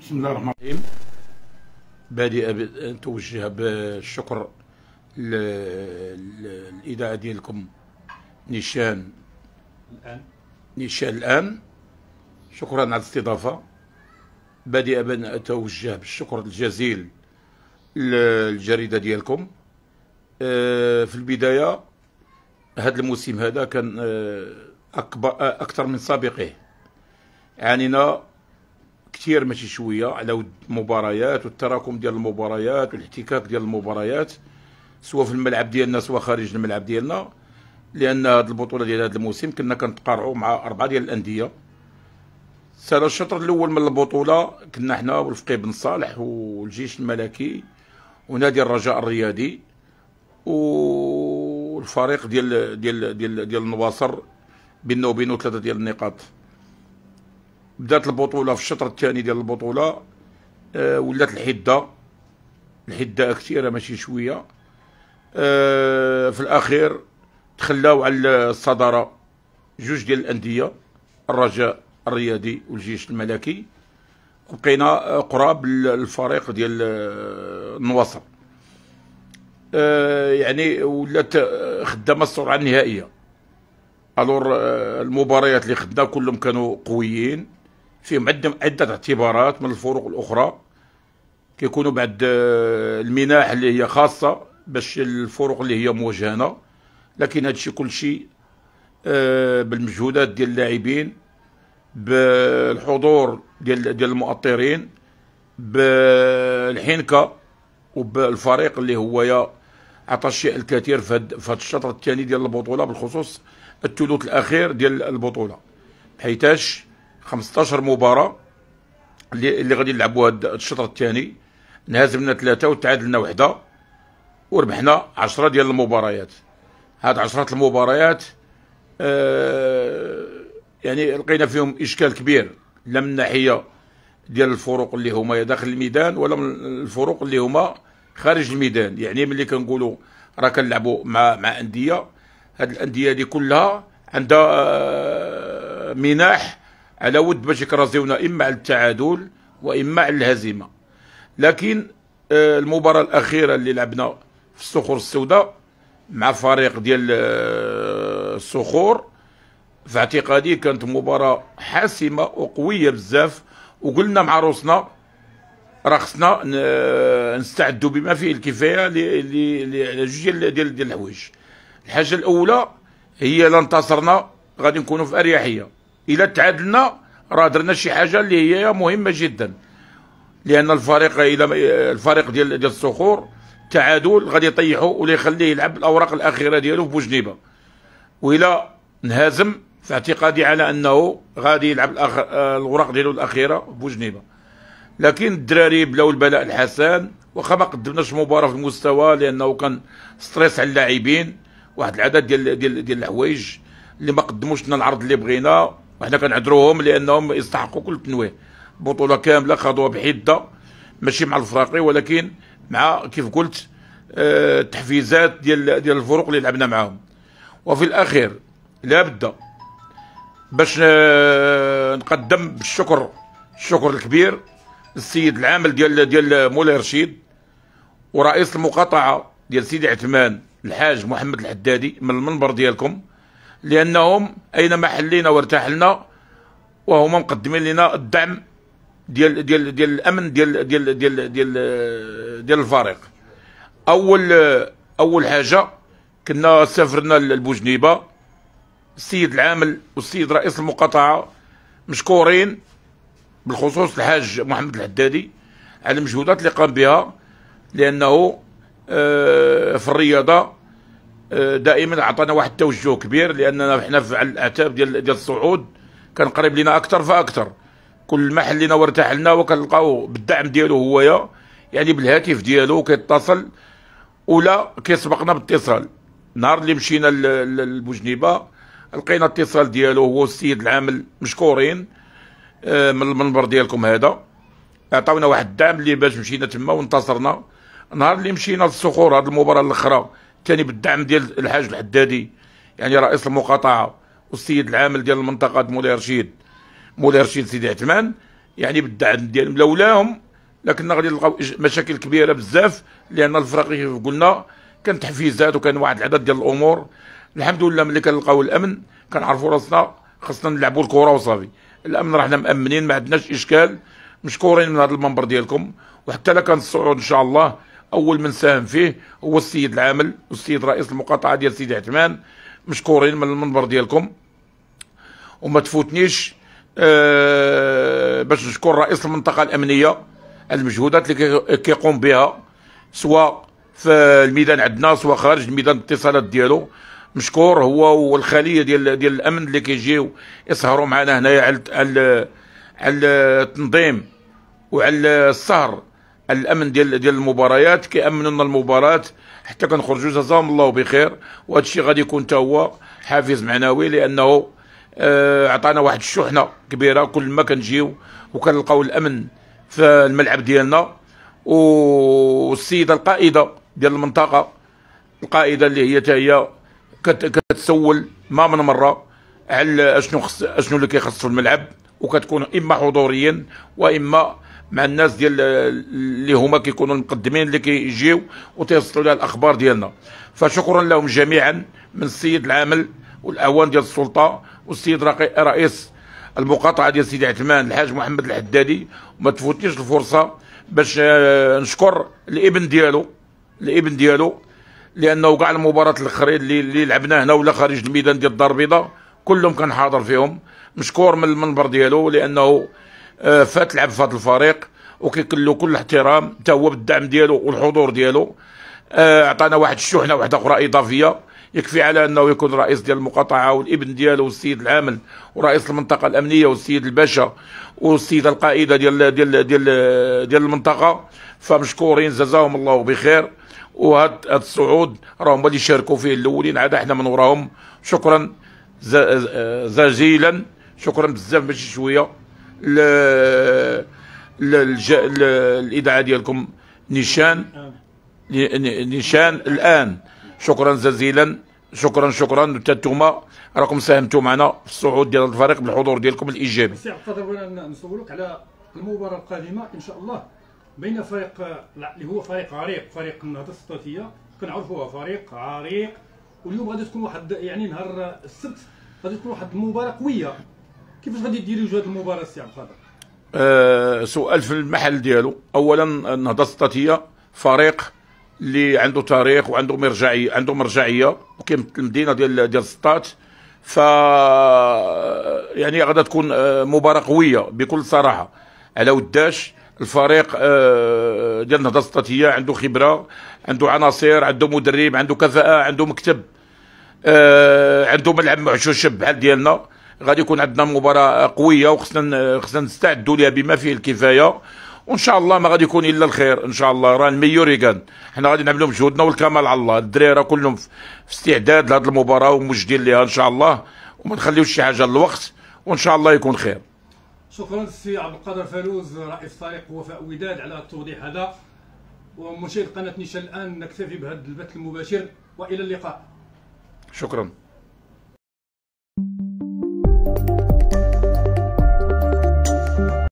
بسم الله الرحمن الرحيم. بادئ نتوجه بالشكر للإذاعة ديالكم نيشان الآن. شكرا على الاستضافة. بادئ أتوجه بالشكر الجزيل للجريدة ديالكم. في البداية هذا الموسم هذا كان أكثر من سابقه. عانينا كثير ماشي شويه على ود المباريات والتراكم ديال المباريات والاحتكاك ديال المباريات، سواء في الملعب ديالنا سواء خارج الملعب ديالنا، لان هذه البطوله ديال هذا الموسم كنا كنتقارعوا مع 4 ديال الانديه. سال الشطر الاول من البطوله كنا حنا والفقيه بن صالح والجيش الملكي ونادي الرجاء الرياضي والفريق ديال النواصر بينه وبينه 3 ديال النقاط. بدات البطوله في الشطر الثاني ديال البطوله ولات الحده كثيره ماشي شويه. في الاخير تخلاو على الصداره 2 ديال الانديه، الرجاء الرياضي والجيش الملكي، وبقينا قراب الفريق ديال النواصر. يعني ولات خدامه السرعه النهائيه. الور المباريات اللي خدنا كلهم كانوا قويين، فيهم عدة اعتبارات من الفروق الأخرى. كيكونوا بعد المناح اللي هي خاصة باش الفروق اللي هي موجهنا، لكن هادشي كلشي بالمجهودات ديال اللاعبين، بالحضور ديال المؤطرين، بالحنكة وبالفريق اللي هو عطى الشيء الكثير في هذا الشطر الثاني ديال البطولة، بالخصوص الثلث الأخير ديال البطولة، بحيثاش 15 مباراة اللي غادي نلعبوا هذا الشطر الثاني، انهزمنا 3 وتعادلنا 1 وربحنا 10 ديال المباريات. هاد 10 المباريات يعني لقينا فيهم اشكال كبير، لا من ناحيه ديال الفروق اللي هما داخل الميدان ولا من الفروق اللي هما خارج الميدان. يعني ملي كنقولوا راه كنلعبوا مع انديه، هاد الانديه دي كلها عندها مناح على ود باش يكرازيونا اما على التعادل واما على الهزيمه. لكن المباراه الاخيره اللي لعبنا في الصخور السوداء مع فريق ديال الصخور، في اعتقادي كانت مباراه حاسمه وقويه بزاف، وقلنا مع روسنا راه خصنا نستعدوا بما فيه الكفايه على 2 ديال الحوايج. الحاجه الاولى هي الا انتصرنا غادي نكونوا في اريحيه، الا تعادلنا راه درنا شي حاجه اللي هي مهمه جدا، لان الفريق ديال الصخور تعادل غادي يطيحوا ولا يخليه يلعب الاوراق الاخيره ديالو في بوجنيبه، والا انهزم في اعتقادي على انه غادي يلعب الاوراق ديالو الاخيره في بوجنيبه. لكن الدراري بلاو البلاء الحسن، واخا ما قدمناش مباراه في المستوى لانه كان ستريس على اللاعبين، واحد العدد ديال الحوايج اللي ما قدموش لنا العرض اللي بغينا، وحنا كنعذروهم لانهم يستحقوا كل التنويه. بطوله كامله خاضوها بحده، ماشي مع الفراقي ولكن مع كيف قلت التحفيزات ديال الفرق اللي لعبنا معاهم. وفي الاخير لابد باش نقدم بالشكر الشكر الكبير للسيد العامل ديال مولاي رشيد ورئيس المقاطعه ديال سيدي عثمان الحاج محمد الحدادي من المنبر ديالكم، لانهم اينما حلينا وارتحلنا وهما مقدمين لنا الدعم ديال الامن ديال الفريق. اول حاجه كنا سافرنا لبوجنيبه، السيد العامل والسيد رئيس المقاطعه مشكورين، بالخصوص الحاج محمد الحدادي على المجهودات اللي قام بها، لانه في الرياضه دائما عطانا واحد التوجه كبير، لاننا حنا في الاعتاب ديال الصعود كان قريب لنا اكثر فاكثر. كل ما حلينا وارتحلنا وكنلقاو بالدعم ديالو هويا، يعني بالهاتف ديالو كيتصل ولا كيسبقنا باتصال. نهار اللي مشينا لبوجنيبه لقينا اتصال ديالو هو السيد العامل مشكورين من المنبر ديالكم هذا، عطاونا واحد الدعم اللي باش مشينا تما وانتصرنا. نهار اللي مشينا للصخور هذه المباراه الاخرى ثاني بالدعم ديال الحاج الحدادي، يعني رئيس المقاطعه والسيد العامل ديال المنطقه مولاي رشيد سيدي عثمان، يعني بالدعم ديالهم، لولاهم لكن غادي نلقاو مشاكل كبيره بزاف، لان الفرق كيف قلنا كان تحفيزات وكان واحد العدد ديال الامور. الحمد لله ملي كنلقاو الامن كنعرفوا راسنا خاصنا نلعبوا الكره وصافي. الامن راحنا مامنين، ما عندناش اشكال، مشكورين من هذا المنبر ديالكم. وحتى لا كان الصعود ان شاء الله اول من ساهم فيه هو السيد العامل والسيد رئيس المقاطعه ديال سيدي عثمان، مشكورين من المنبر ديالكم. وما تفوتنيش باش نشكر رئيس المنطقه الامنيه المجهودات اللي كيقوم بها، سواء في الميدان عندنا سواء خارج الميدان الاتصالات ديالو. مشكور هو والخليه ديال الامن اللي كيجيو يسهروا معنا هنايا على التنظيم وعلى السهر الامن ديال المباريات، كيامنوا لنا المباراه حتى كنخرجوا، جزاهم الله بخير. وهذا الشيء غادي يكون حتى هو حافز معنوي، لانه عطانا واحد الشحنه كبيره كل ما كنجيو وكنلقاو الامن في الملعب ديالنا. والسيده القائده ديال المنطقه، القائده اللي هي حتى هي كتسول ما من مره على اشنو اللي كيخص في الملعب، وكتكون اما حضوريا واما مع الناس ديال اللي هما كيكونوا المقدمين اللي كيجيو وتيوصلوا لها الاخبار ديالنا. فشكرا لهم جميعا، من السيد العامل والاعوان ديال السلطه والسيد رئيس المقاطعه ديال سيدي عثمان الحاج محمد الحدادي. وما تفوتنيش الفرصه باش نشكر الابن ديالو، لانه كاع المباريات الاخرين اللي لعبنا هنا ولا خارج الميدان ديال الدار البيضاء كلهم كان حاضر فيهم. مشكور من المنبر ديالو لانه فات لعب في هذا الفريق وكيكلو كل الاحترام حتى هو بالدعم ديالو والحضور ديالو. عطانا واحد الشحنه واحده اخرى اضافيه. يكفي على انه يكون رئيس ديال المقاطعه والابن ديالو والسيد العامل ورئيس المنطقه الامنيه والسيد الباشا والسيده القائده ديال المنطقه. فمشكورين جزاهم الله بخير. وهاد الصعود راهم اللي شاركوا فيه الاولين، عاد احنا من وراهم. شكرا جزيلا، شكرا بزاف ماشي شويه الاذاعه ديالكم نيشان الان. شكرا جزيلا، شكرا حتى نتوما راكم ساهمتوا معنا في الصعود ديال الفريق بالحضور ديالكم الايجابي. سي عبد القادر، بغينا نسولك على المباراه القادمه ان شاء الله بين فريق اللي هو فريق عريق، فريق النهضه السطوتيه كنعرفوها فريق عريق، واليوم غادي تكون واحد يعني نهار السبت غادي تكون واحد المباراه قويه. كيفاش غادي ديروا هذه المباراه سي عبد القادر؟ سؤال في المحل ديالو. اولا النهضه السطوتيه فريق اللي عنده تاريخ وعنده مرجعيه وكيمثل المدينه ديال سطات. ف يعني غادا تكون مباراه قويه بكل صراحه. على وداش الفريق ديال النهضه السطاتيه عنده خبره، عنده عناصر، عنده مدرب، عنده كفاءه، عنده مكتب، عنده ملعب معشوش بحال ديالنا. غادي يكون عندنا مباراه قويه وخصنا نستعدوا لها بما فيه الكفايه. وان شاء الله ما غادي يكون الا الخير ان شاء الله. راه الميور يكان، حنا غادي نعملوا مجهودنا والكمال على الله. الدراري كلهم في استعداد لهذه المباراه وموجدين لها ان شاء الله، وما نخليوش شي حاجه للوقت، وان شاء الله يكون خير. شكرا سي عبد القادر فالوز رئيس فريق وفاء وداد على التوضيح هذا. ومشاهد قناه نيشان الان نكتفي بهذا البث المباشر، والى اللقاء. شكرا.